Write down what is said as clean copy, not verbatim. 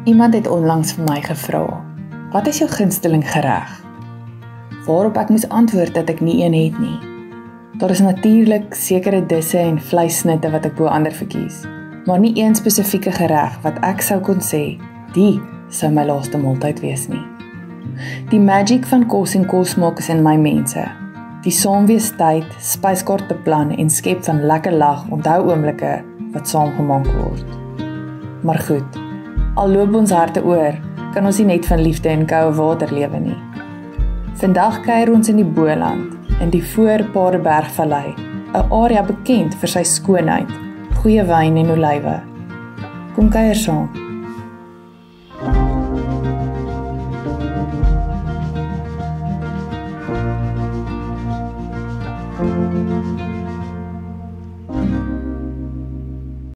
Iemand het onlangs vir my gevra, wat is jou gunsteling gereg? Waarop ek moes antwoord dat ek nie een het nie. Daar is natuurlik sekere disse en vleissnitte wat ek bo ander verkies, maar nie een spesifieke gereg wat ek sou kon sê, die sou my laaste maaltyd wees nie. Die magic van kos en kosmaak is in my mense. Die saamwees tyd, spyskaart beplan en skep van lekker lag onthou oomblikke wat saamgemaak word. Maar goed, al loop ons harte oor, kan ons nie net van liefde en koue water lewe nie. Vandag kuier ons in die Boland, in die Voor-Paardebergvallei, 'n area bekend vir sy skoonheid, goeie wyn en olywe. Kom kuier saam.